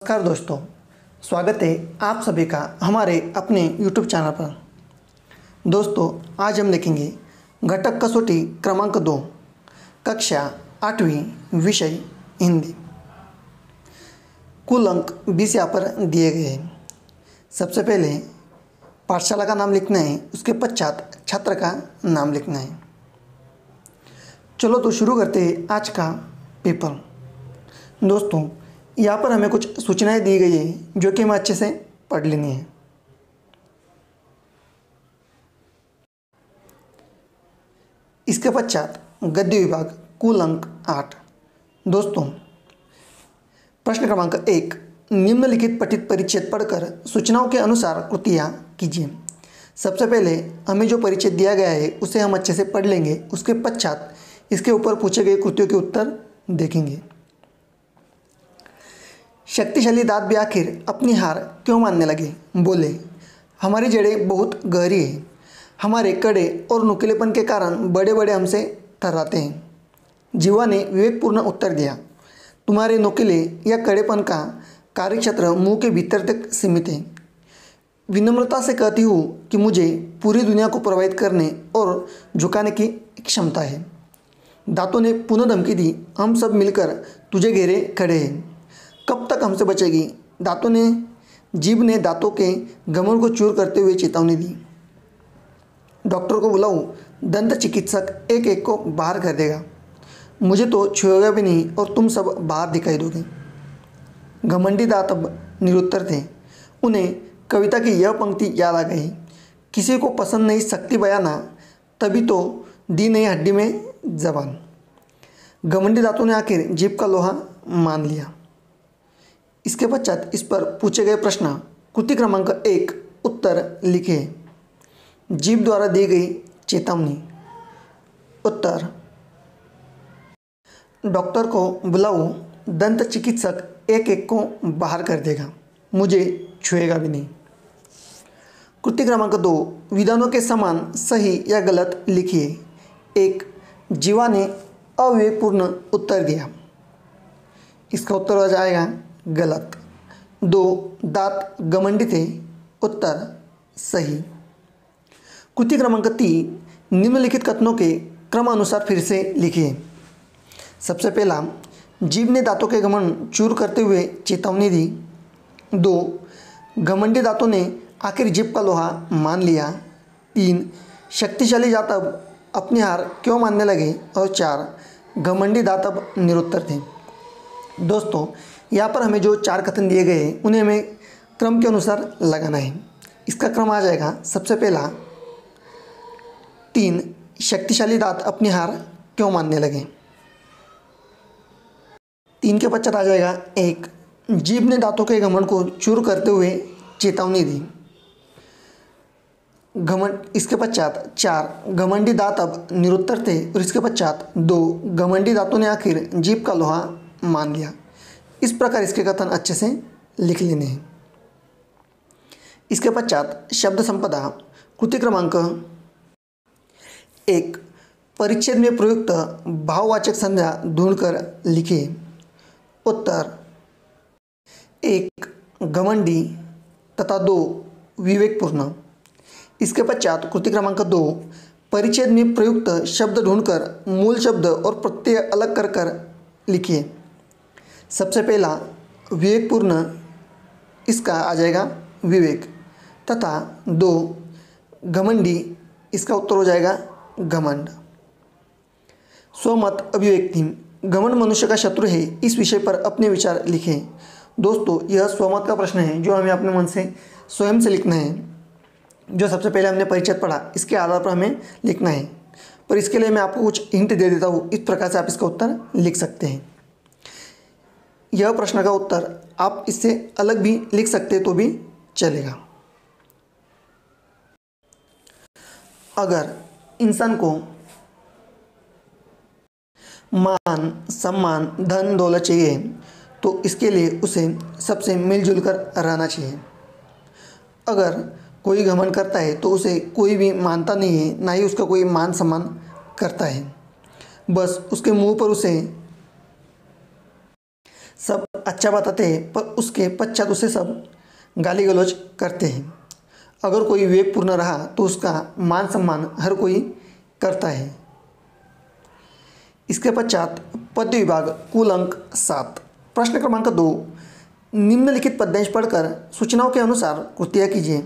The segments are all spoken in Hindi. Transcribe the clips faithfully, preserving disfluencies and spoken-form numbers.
नमस्कार दोस्तों, स्वागत है आप सभी का हमारे अपने यूट्यूब चैनल पर। दोस्तों, आज हम लिखेंगे घटक कसौटी क्रमांक दो, कक्षा आठवीं, विषय हिंदी। कुल अंक बीस यहाँ पर दिए गए हैं। सबसे पहले पाठशाला का नाम लिखना है, उसके पश्चात छात्र का नाम लिखना है। चलो तो शुरू करते हैं आज का पेपर। दोस्तों, यहाँ पर हमें कुछ सूचनाएं दी गई है जो कि हमें अच्छे से पढ़ लेनी है। इसके पश्चात गद्य विभाग, कुल अंक आठ। दोस्तों, प्रश्न क्रमांक एक, निम्नलिखित पठित परिच्छेद पढ़कर सूचनाओं के अनुसार कृतियाँ कीजिए। सबसे पहले हमें जो परिच्छेद दिया गया है उसे हम अच्छे से पढ़ लेंगे। उसके पश्चात इसके ऊपर पूछे गए कृतियों के उत्तर देखेंगे। शक्तिशाली दांत भी आखिर अपनी हार क्यों मानने लगे? बोले, हमारी जड़ें बहुत गहरी है, हमारे कड़े और नुकीलेपन के कारण बड़े बड़े हमसे थर्राते हैं। जीवा ने विवेकपूर्ण उत्तर दिया, तुम्हारे नुकीले या कड़ेपन का कार्यक्षेत्र मुंह के भीतर तक सीमित है। विनम्रता से कहती हूँ कि मुझे पूरी दुनिया को प्रभावित करने और झुकाने की क्षमता है। दांतों ने पुनः धमकी दी, हम सब मिलकर तुझे घेरे खड़े हैं, कब तक हमसे बचेगी? दांतों ने जीभ ने दांतों के घमंड को चूर करते हुए चेतावनी दी। डॉक्टर को बुलाऊं, दंत चिकित्सक एक एक को बाहर कर देगा, मुझे तो छुएगा भी नहीं और तुम सब बाहर दिखाई दोगे। घमंडी दांत अब निरुत्तर थे। उन्हें कविता की यह पंक्ति याद आ गई, किसी को पसंद नहीं सकती बयाना, तभी तो दी नहीं हड्डी में जबान। घमंडी दांतों ने आखिर जीभ का लोहा मान लिया। इसके पश्चात इस पर पूछे गए प्रश्न, कृति क्रमांक एक, उत्तर लिखे। जीभ द्वारा दी गई चेतावनी। उत्तर, डॉक्टर को बुलाओ, दंत चिकित्सक एक एक को बाहर कर देगा, मुझे छुएगा भी नहीं। कृति क्रमांक दो, विधानों के समान सही या गलत लिखिए। एक, जीवा ने अविवेकपूर्ण उत्तर दिया, इसका उत्तर हो जाएगा गलत। दो, दांत घमंडी थे, उत्तर सही। कृति क्रमांक तीन, निम्नलिखित कथनों के क्रमानुसार फिर से लिखिए। सबसे पहला, जीभ ने दांतों के घमंड चूर करते हुए चेतावनी दी। दो, घमंडी दांतों ने आखिर जीभ का लोहा मान लिया। तीन, शक्तिशाली दांत अब अपनी हार क्यों मानने लगे? और चार, घमंडी दांत अब निरुत्तर थे। दोस्तों, यहाँ पर हमें जो चार कथन दिए गए हैं उन्हें हमें क्रम के अनुसार लगाना है। इसका क्रम आ जाएगा, सबसे पहला, तीन, शक्तिशाली दांत अपनी हार क्यों मानने लगे। तीन के पश्चात आ जाएगा एक, जीभ ने दांतों के घमंड को चूर करते हुए चेतावनी दी। घमंड इसके पश्चात चार, घमंडी दांत अब निरुत्तर थे। और इसके पश्चात दो, घमंडी दांतों ने आखिर जीभ का लोहा मान लिया। इस प्रकार इसके कथन अच्छे से लिख लेने हैं। इसके पश्चात शब्द संपदा, कृति क्रमांक एक, परिच्छेद में प्रयुक्त भाववाचक संज्ञा ढूंढकर लिखिए। उत्तर, एक, घमंडी तथा दो, विवेकपूर्ण। इसके पश्चात कृति क्रमांक दो, परिच्छेद में प्रयुक्त शब्द ढूंढकर मूल शब्द और प्रत्यय अलग कर कर लिखिए। सबसे पहला, विवेकपूर्ण, इसका आ जाएगा विवेक, तथा दो, घमंडी, इसका उत्तर हो जाएगा घमंड। स्वमत अभिव्यक्ति, घमंड मनुष्य का शत्रु है, इस विषय पर अपने विचार लिखें। दोस्तों, यह स्वमत का प्रश्न है जो हमें अपने मन से स्वयं से लिखना है। जो सबसे पहले हमने परिच्छेद पढ़ा, इसके आधार पर हमें लिखना है। पर इसके लिए मैं आपको कुछ हिंट दे देता हूँ, इस प्रकार से आप इसका उत्तर लिख सकते हैं। यह प्रश्न का उत्तर आप इससे अलग भी लिख सकते तो भी चलेगा। अगर इंसान को मान, सम्मान, धन दौलत चाहिए तो इसके लिए उसे सबसे मिलजुल कर रहना चाहिए। अगर कोई घमंड करता है तो उसे कोई भी मानता नहीं है, ना ही उसका कोई मान सम्मान करता है। बस उसके मुंह पर उसे सब अच्छा बताते हैं पर उसके पश्चात उसे सब गाली गलौज करते हैं। अगर कोई विवेकपूर्ण रहा तो उसका मान सम्मान हर कोई करता है। इसके पश्चात पद्य विभाग कुल अंक सात। प्रश्न क्रमांक दो, निम्नलिखित पद्यांश पढ़कर सूचनाओं के अनुसार कृतियाँ कीजिए।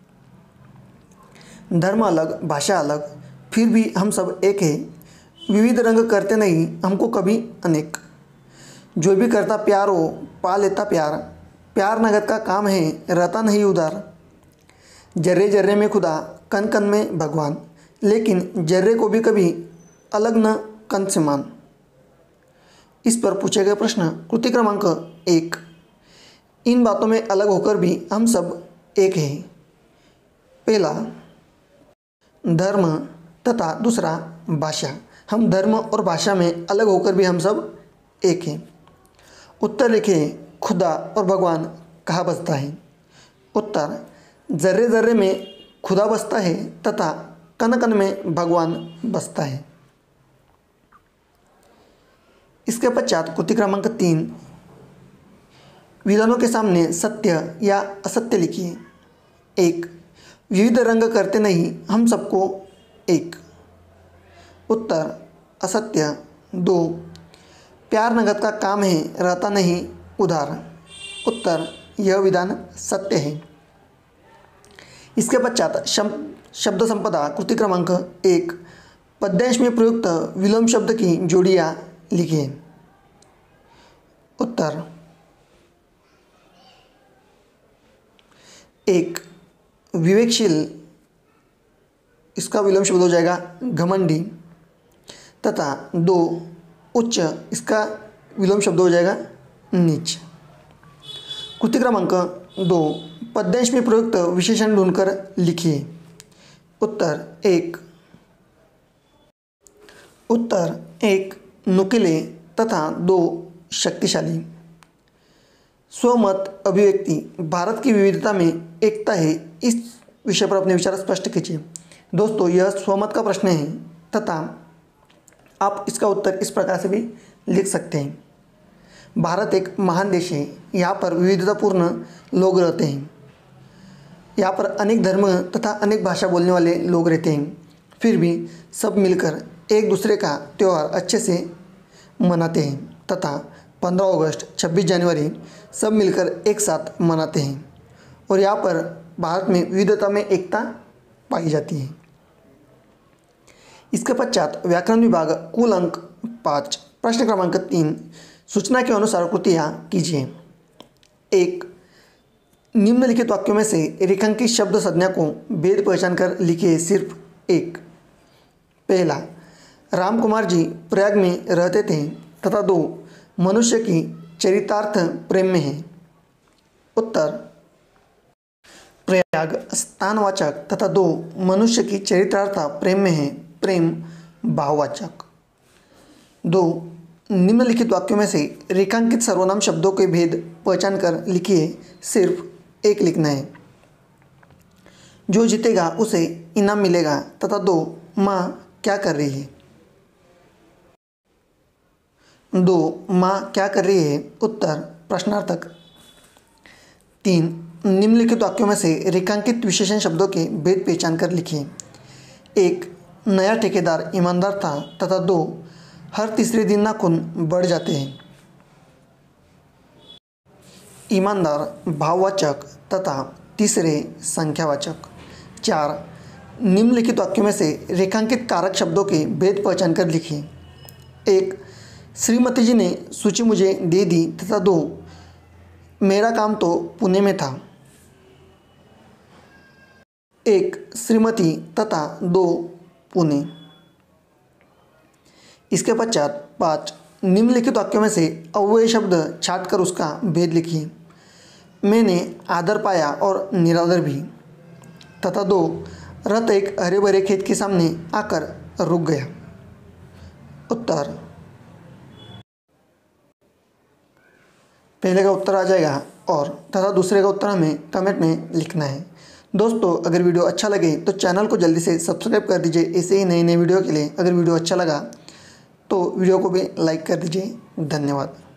धर्म अलग भाषा अलग फिर भी हम सब एक है, विविध रंग करते नहीं हमको कभी अनेक। जो भी करता प्यार हो पा लेता प्यार, प्यार नगद का काम है रहता नहीं उधार। जर्रे जर्रे में खुदा कन कन में भगवान, लेकिन जर्रे को भी कभी अलग न कन से मान। इस पर पूछे गए प्रश्न कृति क्रमांक एक, इन बातों में अलग होकर भी हम सब एक हैं। पहला धर्म तथा दूसरा भाषा, हम धर्म और भाषा में अलग होकर भी हम सब एक हैं। उत्तर लिखें, खुदा और भगवान कहाँ बसता है। उत्तर, जर्रे जर्रे में खुदा बसता है तथा कन कन में भगवान बसता है। इसके पश्चात कृति क्रमांक तीन, विधानों के सामने सत्य या असत्य लिखिए। एक, विविध रंग करते नहीं हम सबको एक। उत्तर असत्य। दो, प्यार नगद का काम है रहता नहीं उधार। उत्तर, यह विधान सत्य है। इसके पश्चात शब्द संपदा कृति क्रमांक एक, पद्यांश में प्रयुक्त विलोम शब्द की जोड़ियाँ लिखिए। उत्तर एक, विवेकशील, इसका विलोम शब्द हो जाएगा घमंडी। तथा दो, उच्च, इसका विलोम शब्द हो जाएगा नीच। कृति क्रमांक दो, पद्यांश में प्रयुक्त विशेषण ढूंढकर लिखिए। उत्तर एक। उत्तर एक, नुकीले तथा दो, शक्तिशाली। स्वमत अभिव्यक्ति, भारत की विविधता में एकता है, इस विषय पर अपने विचार स्पष्ट कीजिए। दोस्तों, यह स्वमत का प्रश्न है तथा आप इसका उत्तर इस प्रकार से भी लिख सकते हैं। भारत एक महान देश है, यहाँ पर विविधतापूर्ण लोग रहते हैं। यहाँ पर अनेक धर्म तथा अनेक भाषा बोलने वाले लोग रहते हैं, फिर भी सब मिलकर एक दूसरे का त्यौहार अच्छे से मनाते हैं तथा पंद्रह अगस्त, छब्बीस जनवरी सब मिलकर एक साथ मनाते हैं और यहाँ पर भारत में विविधता में एकता पाई जाती है। इसके पश्चात व्याकरण विभाग कुल अंक पाँच। प्रश्न क्रमांक तीन, सूचना के अनुसार कृतियाँ कीजिए। एक, निम्नलिखित वाक्यों में से रेखांकित शब्द संज्ञा को भेद पहचान कर लिखिए सिर्फ एक। पहला, राम कुमार जी प्रयाग में रहते थे तथा दो, मनुष्य की चरितार्थ प्रेम में है। उत्तर, प्रयाग स्थानवाचक तथा दो, मनुष्य की चरितार्थ प्रेम में है, प्रेम भाववाचक। दो, निम्नलिखित वाक्यों में से रेखांकित सर्वनाम शब्दों के भेद पहचान कर लिखिए, सिर्फ एक लिखना है। जो जीतेगा उसे इनाम मिलेगा तथा दो, माँ क्या कर रही है। दो, माँ क्या कर रही है। उत्तर प्रश्नार्थक। तीन, निम्नलिखित वाक्यों में से रेखांकित विशेषण शब्दों के भेद पहचान कर लिखिए। एक, नया ठेकेदार ईमानदार था तथा दो, हर तीसरे दिन नाखून बढ़ जाते हैं। ईमानदार भाववाचक तथा तीसरे संख्यावाचक। चार, निम्नलिखित वाक्यों में से रेखांकित कारक शब्दों के भेद पहचान कर लिखिए। एक, श्रीमती जी ने सूची मुझे दे दी तथा दो, मेरा काम तो पुणे में था। एक, श्रीमती तथा दो, पुणे। इसके पश्चात पाँच, निम्नलिखित वाक्यों में से अव्यय शब्द छांटकर उसका भेद लिखिए। मैंने आदर पाया और निरादर भी तथा दो, रथ एक हरे भरे खेत के सामने आकर रुक गया। उत्तर, पहले का उत्तर आ जाएगा और तथा दूसरे का उत्तर हमें कमेंट में लिखना है। दोस्तों, अगर वीडियो अच्छा लगे तो चैनल को जल्दी से सब्सक्राइब कर दीजिए ऐसे ही नए नए वीडियो के लिए। अगर वीडियो अच्छा लगा तो वीडियो को भी लाइक कर दीजिए। धन्यवाद।